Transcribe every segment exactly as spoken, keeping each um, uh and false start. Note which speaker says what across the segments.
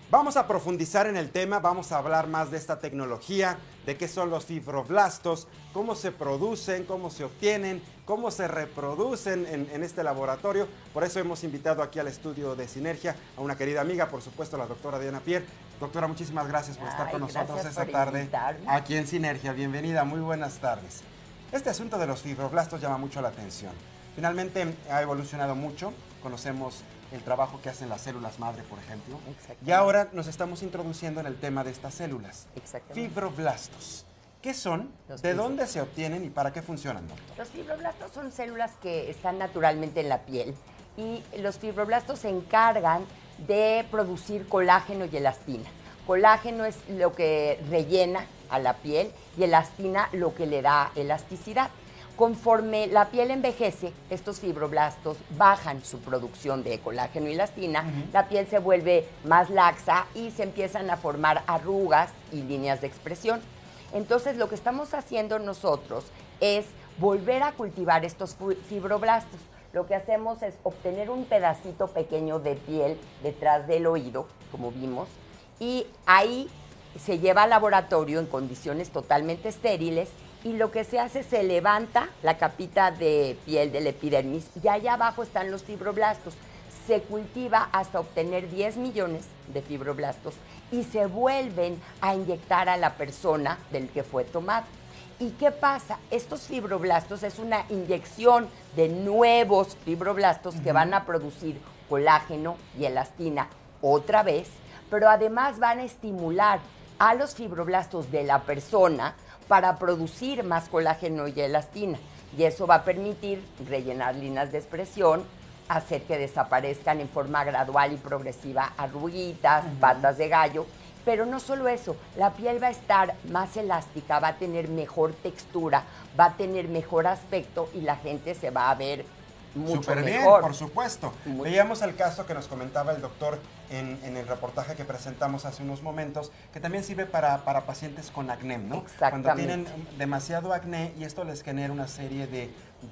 Speaker 1: Vamos a profundizar en el tema, vamos a hablar más de esta tecnología, de qué son los fibroblastos, cómo se producen, cómo se obtienen, cómo se reproducen en, en este laboratorio. Por eso hemos invitado aquí al estudio de Sinergia a una querida amiga, por supuesto, la doctora Diana Pierre. Doctora, muchísimas gracias por estar
Speaker 2: Ay,
Speaker 1: con nosotros esta tarde
Speaker 2: invitarme.
Speaker 1: aquí en Sinergia. Bienvenida, muy buenas tardes. Este asunto de los fibroblastos llama mucho la atención. Finalmente ha evolucionado mucho, conocemos el trabajo que hacen las células madre, por ejemplo. Y ahora nos estamos introduciendo en el tema de estas células. Fibroblastos. ¿Qué son?
Speaker 2: Los
Speaker 1: ¿De
Speaker 2: fibro-
Speaker 1: dónde se obtienen y para qué funcionan, doctor?
Speaker 2: Los fibroblastos son células que están naturalmente en la piel y los fibroblastos se encargan de producir colágeno y elastina. Colágeno es lo que rellena a la piel y elastina lo que le da elasticidad. Conforme la piel envejece, estos fibroblastos bajan su producción de colágeno y elastina, uh-huh. La piel se vuelve más laxa y se empiezan a formar arrugas y líneas de expresión. Entonces, lo que estamos haciendo nosotros es volver a cultivar estos fibroblastos. Lo que hacemos es obtener un pedacito pequeño de piel detrás del oído, como vimos, y ahí se lleva al laboratorio en condiciones totalmente estériles y lo que se hace es se levanta la capita de piel del epidermis y allá abajo están los fibroblastos. Se cultiva hasta obtener diez millones de fibroblastos y se vuelven a inyectar a la persona del que fue tomado. ¿Y qué pasa? Estos fibroblastos es una inyección de nuevos fibroblastos uh-huh. que van a producir colágeno y elastina otra vez, pero además van a estimular a los fibroblastos de la persona para producir más colágeno y elastina. Y eso va a permitir rellenar líneas de expresión, hacer que desaparezcan en forma gradual y progresiva arruguitas, uh-huh. patas de gallo. Pero no solo eso, la piel va a estar más elástica, va a tener mejor textura, va a tener mejor aspecto y la gente se va a ver mucho
Speaker 1: Súper bien,
Speaker 2: mejor.
Speaker 1: por supuesto.
Speaker 2: Muy
Speaker 1: Veíamos el caso que nos comentaba el doctor en, en el reportaje que presentamos hace unos momentos, que también sirve para, para pacientes con acné, ¿no?
Speaker 2: Exactamente.
Speaker 1: Cuando tienen demasiado acné y esto les genera una serie de,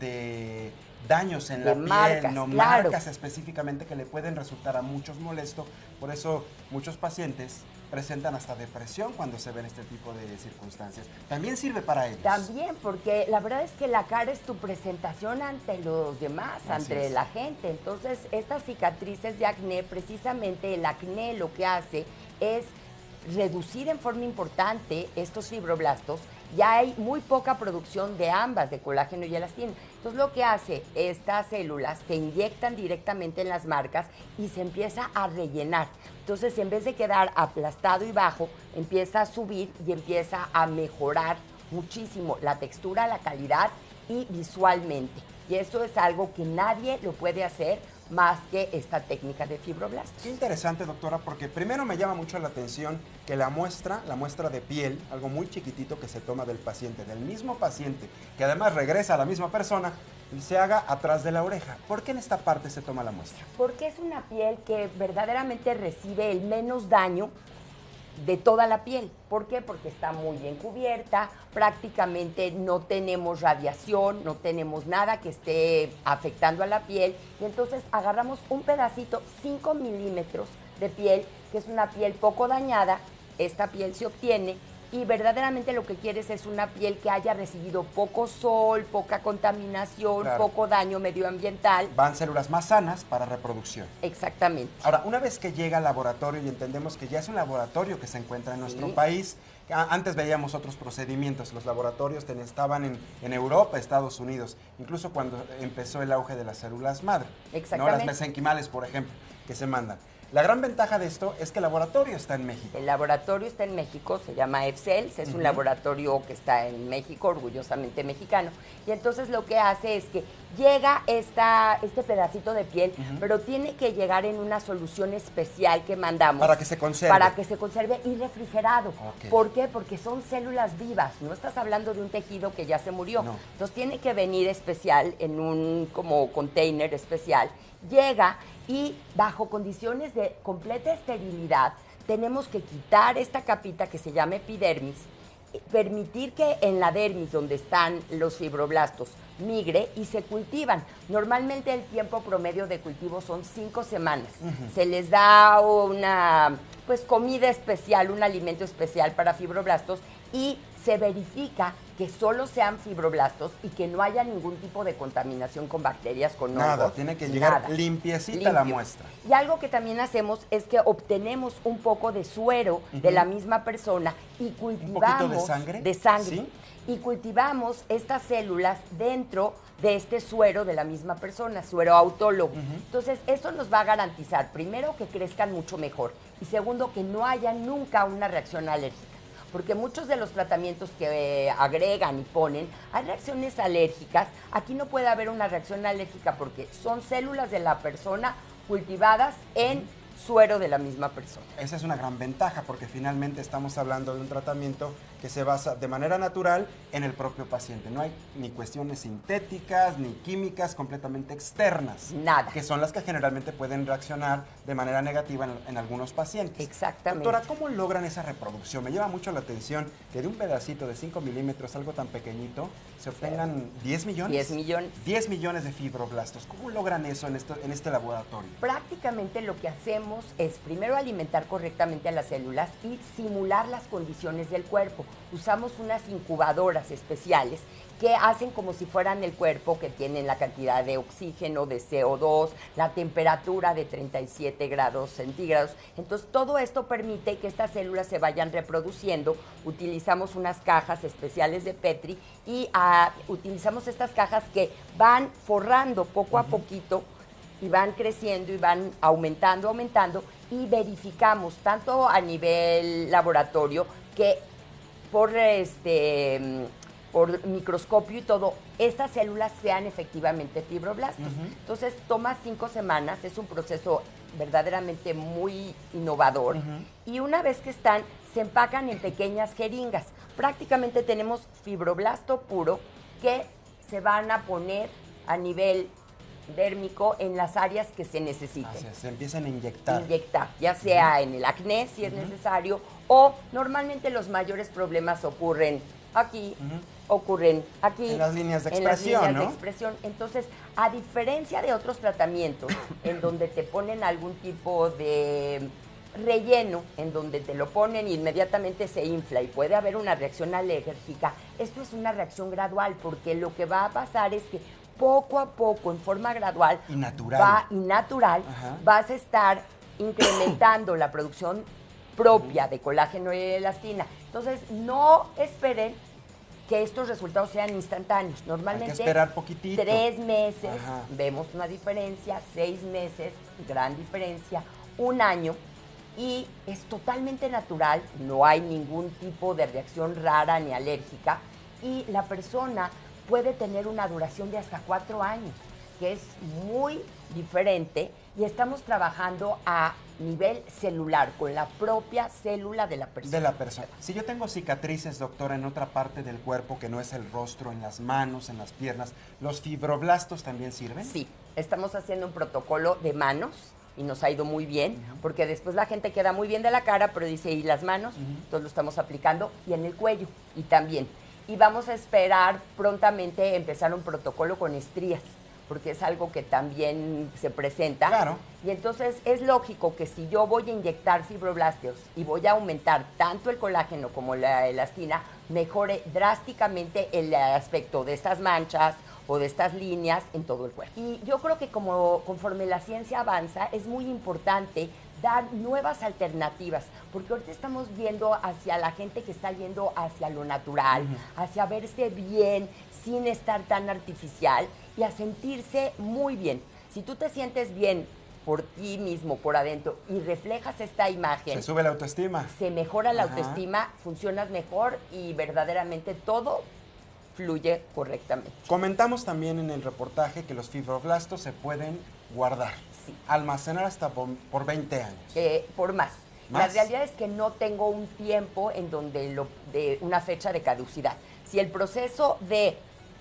Speaker 1: de daños en
Speaker 2: de
Speaker 1: la
Speaker 2: marcas,
Speaker 1: piel, no
Speaker 2: claro.
Speaker 1: marcas específicamente que le pueden resultar a muchos molestos. Por eso muchos pacientes presentan hasta depresión cuando se ven este tipo de circunstancias. También sirve para ellos.
Speaker 2: También, porque la verdad es que la cara es tu presentación ante los demás,
Speaker 1: Así
Speaker 2: ante
Speaker 1: es.
Speaker 2: la gente. Entonces, estas cicatrices de acné, precisamente el acné lo que hace es reducir en forma importante estos fibroblastos. Ya hay muy poca producción de ambas, de colágeno y elastina. Entonces, lo que hace, estas células se inyectan directamente en las marcas y se empieza a rellenar. Entonces, en vez de quedar aplastado y bajo, empieza a subir y empieza a mejorar muchísimo la textura, la calidad y visualmente. Y eso es algo que nadie lo puede hacer más que esta técnica de fibroblastos.
Speaker 1: Qué interesante, doctora, porque primero me llama mucho la atención que la muestra, la muestra de piel, algo muy chiquitito que se toma del paciente, del mismo paciente, que además regresa a la misma persona, se haga atrás de la oreja. ¿Por qué en esta parte se toma la muestra?
Speaker 2: Porque es una piel que verdaderamente recibe el menos daño de toda la piel. ¿Por qué? Porque está muy bien cubierta, prácticamente no tenemos radiación, no tenemos nada que esté afectando a la piel, y entonces agarramos un pedacito, cinco milímetros de piel, que es una piel poco dañada. Esta piel se obtiene y verdaderamente lo que quieres es una piel que haya recibido poco sol, poca contaminación,
Speaker 1: Claro.
Speaker 2: poco daño medioambiental.
Speaker 1: Van células más sanas para reproducción.
Speaker 2: Exactamente.
Speaker 1: Ahora, una vez que llega al laboratorio y entendemos que ya es un laboratorio que se encuentra en nuestro
Speaker 2: Sí.
Speaker 1: país, a- antes veíamos otros procedimientos, los laboratorios ten- estaban en, en Europa, Estados Unidos, incluso cuando empezó el auge de las células madre, ¿no?
Speaker 2: Exactamente.
Speaker 1: Las mesenquimales, por ejemplo, que se mandan. La gran ventaja de esto es que el laboratorio está en México.
Speaker 2: El laboratorio está en México, se llama EFCELS, es
Speaker 1: Uh-huh.
Speaker 2: un laboratorio que está en México, orgullosamente mexicano. Y entonces lo que hace es que llega esta, este pedacito de piel,
Speaker 1: Uh-huh.
Speaker 2: pero tiene que llegar en una solución especial que mandamos.
Speaker 1: Para que se conserve.
Speaker 2: Para que se conserve y refrigerado.
Speaker 1: Ok.
Speaker 2: ¿Por qué? Porque son células vivas, no estás hablando de un tejido que ya se murió.
Speaker 1: No.
Speaker 2: Entonces tiene que venir especial en un como container especial. Llega y bajo condiciones de completa esterilidad tenemos que quitar esta capita que se llama epidermis, permitir que en la dermis, donde están los fibroblastos, migre y se cultivan. Normalmente el tiempo promedio de cultivo son cinco semanas. Uh-huh. Se les da una pues comida especial, un alimento especial para fibroblastos y se verifica que solo sean fibroblastos y que no haya ningún tipo de contaminación con bacterias, con hongos.
Speaker 1: Nada, tiene que llegar
Speaker 2: nada.
Speaker 1: limpiecita
Speaker 2: Limpio.
Speaker 1: la muestra.
Speaker 2: Y algo que también hacemos es que obtenemos un poco de suero uh-huh. de la misma persona y cultivamos...
Speaker 1: ¿Un poquito de sangre?
Speaker 2: De sangre.
Speaker 1: ¿Sí?
Speaker 2: Y cultivamos estas células dentro de este suero de la misma persona, suero autólogo. Uh-huh. Entonces, eso nos va a garantizar, primero, que crezcan mucho mejor y segundo, que no haya nunca una reacción alérgica. Porque muchos de los tratamientos que eh, agregan y ponen, hay reacciones alérgicas. Aquí no puede haber una reacción alérgica porque son células de la persona cultivadas en uh-huh. suero de la misma persona.
Speaker 1: Esa es una gran ventaja porque finalmente estamos hablando de un tratamiento que se basa de manera natural en el propio paciente. No hay ni cuestiones sintéticas ni químicas completamente externas.
Speaker 2: Nada.
Speaker 1: Que son las que generalmente pueden reaccionar de manera negativa en, en algunos pacientes.
Speaker 2: Exactamente.
Speaker 1: Doctora, ¿cómo logran esa reproducción? Me llama mucho la atención que de un pedacito de cinco milímetros, algo tan pequeñito, se obtengan diez millones.
Speaker 2: diez millones.
Speaker 1: diez millones de fibroblastos. ¿Cómo logran eso en, esto, en este laboratorio?
Speaker 2: Prácticamente lo que hacemos es primero alimentar correctamente a las células y simular las condiciones del cuerpo. Usamos unas incubadoras especiales que hacen como si fueran el cuerpo, que tienen la cantidad de oxígeno, de C O dos, la temperatura de treinta y siete grados centígrados. Entonces, todo esto permite que estas células se vayan reproduciendo. Utilizamos unas cajas especiales de Petri y uh, utilizamos estas cajas que van forrando poco a poquito y van creciendo y van aumentando, aumentando, y verificamos tanto a nivel laboratorio que por este por microscopio y todo, estas células sean efectivamente fibroblastos. Uh-huh. Entonces, toma cinco semanas, es un proceso verdaderamente muy innovador. Uh-huh. Y una vez que están, se empacan en pequeñas jeringas. Prácticamente tenemos fibroblasto puro que se van a poner a nivel dérmico en las áreas que se necesiten.
Speaker 1: O sea, se empiezan a inyectar.
Speaker 2: Inyectar, ya sea uh-huh. en el acné, si es uh-huh. necesario, o normalmente los mayores problemas ocurren aquí, uh-huh. ocurren aquí.
Speaker 1: En las líneas de
Speaker 2: en
Speaker 1: expresión,
Speaker 2: las líneas
Speaker 1: ¿no?
Speaker 2: de expresión. Entonces, a diferencia de otros tratamientos en donde te ponen algún tipo de relleno, en donde te lo ponen y inmediatamente se infla y puede haber una reacción alérgica, esto es una reacción gradual, porque lo que va a pasar es que poco a poco, en forma gradual
Speaker 1: y natural,
Speaker 2: va, y natural vas a estar incrementando la producción propia de colágeno y elastina. Entonces, no esperen que estos resultados sean instantáneos. Normalmente,
Speaker 1: hay que esperar poquitito.
Speaker 2: Tres meses,
Speaker 1: Ajá.
Speaker 2: vemos una diferencia, seis meses, gran diferencia, un año, y es totalmente natural, no hay ningún tipo de reacción rara ni alérgica, y la persona puede tener una duración de hasta cuatro años, que es muy diferente, y estamos trabajando a nivel celular, con la propia célula de la persona.
Speaker 1: De la persona. Si yo tengo cicatrices, doctora, en otra parte del cuerpo que no es el rostro, en las manos, en las piernas, ¿los fibroblastos también sirven?
Speaker 2: Sí, estamos haciendo un protocolo de manos y nos ha ido muy bien, uh-huh. porque después la gente queda muy bien de la cara, pero dice, ¿y las manos? Uh-huh. Entonces lo estamos aplicando, y en el cuello, y también. Y vamos a esperar prontamente empezar un protocolo con estrías, porque es algo que también se presenta.
Speaker 1: Claro.
Speaker 2: Y entonces es lógico que si yo voy a inyectar fibroblastos y voy a aumentar tanto el colágeno como la elastina, mejore drásticamente el aspecto de estas manchas o de estas líneas en todo el cuerpo. Y yo creo que como conforme la ciencia avanza, es muy importante dar nuevas alternativas, porque ahorita estamos viendo hacia la gente que está yendo hacia lo natural, uh-huh. hacia verse bien, sin estar tan artificial, y a sentirse muy bien. Si tú te sientes bien por ti mismo, por adentro, y reflejas esta imagen,
Speaker 1: se sube la autoestima.
Speaker 2: Se mejora la
Speaker 1: Ajá.
Speaker 2: autoestima, funcionas mejor y verdaderamente todo fluye correctamente.
Speaker 1: Comentamos también en el reportaje que los fibroblastos se pueden guardar,
Speaker 2: sí.
Speaker 1: almacenar hasta por, por veinte años.
Speaker 2: Eh, por más.
Speaker 1: ¿Más?
Speaker 2: La realidad es que no tengo un tiempo en donde lo, de una fecha de caducidad. Si el proceso de,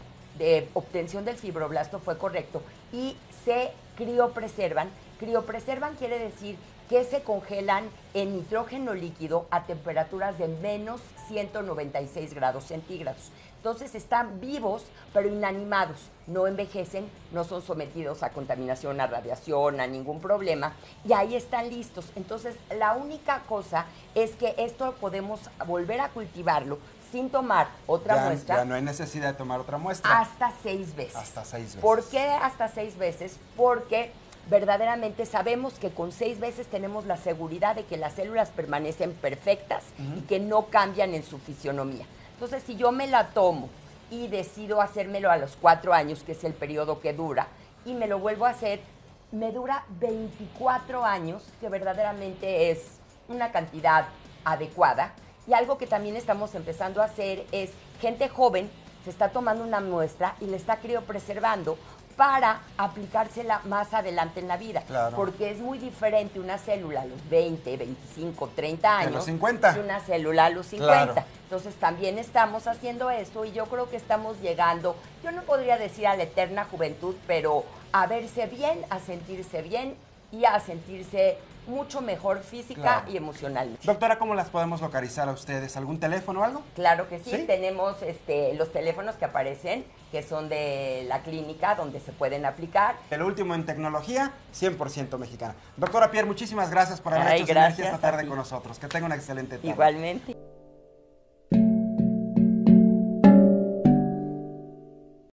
Speaker 2: de obtención del fibroblasto fue correcto y se criopreservan, criopreservan quiere decir que se congelan en nitrógeno líquido a temperaturas de menos ciento noventa y seis grados centígrados. Entonces están vivos, pero inanimados. No envejecen, no son sometidos a contaminación, a radiación, a ningún problema. Y ahí están listos. Entonces, la única cosa es que esto podemos volver a cultivarlo sin tomar otra
Speaker 1: ya,
Speaker 2: muestra.
Speaker 1: Ya no hay necesidad de tomar otra muestra.
Speaker 2: Hasta seis veces.
Speaker 1: Hasta seis veces.
Speaker 2: ¿Por qué hasta seis veces? Porque verdaderamente sabemos que con seis veces tenemos la seguridad de que las células permanecen perfectas uh-huh. y que no cambian en su fisionomía. Entonces, si yo me la tomo y decido hacérmelo a los cuatro años, que es el periodo que dura, y me lo vuelvo a hacer, me dura veinticuatro años, que verdaderamente es una cantidad adecuada. Y algo que también estamos empezando a hacer es, gente joven se está tomando una muestra y le está criopreservando para aplicársela más adelante en la vida.
Speaker 1: Claro.
Speaker 2: Porque es muy diferente una célula a los veinte, veinticinco, treinta años
Speaker 1: a los cincuenta.
Speaker 2: Que una célula a los cincuenta.
Speaker 1: Claro.
Speaker 2: Entonces también estamos haciendo eso y yo creo que estamos llegando, yo no podría decir a la eterna juventud, pero a verse bien, a sentirse bien y a sentirse mucho mejor física
Speaker 1: claro.
Speaker 2: y emocionalmente.
Speaker 1: Doctora, ¿cómo las podemos localizar a ustedes? ¿Algún teléfono o algo?
Speaker 2: Claro que sí,
Speaker 1: ¿Sí?
Speaker 2: Tenemos este, los teléfonos que aparecen, que son de la clínica, donde se pueden aplicar.
Speaker 1: El último en tecnología, cien por ciento mexicana. Doctora Pierre, muchísimas gracias por haber
Speaker 2: Ay,
Speaker 1: hecho
Speaker 2: gracias
Speaker 1: sinergia esta tarde
Speaker 2: a ti.
Speaker 1: con nosotros. Que tenga una excelente tarde.
Speaker 2: Igualmente.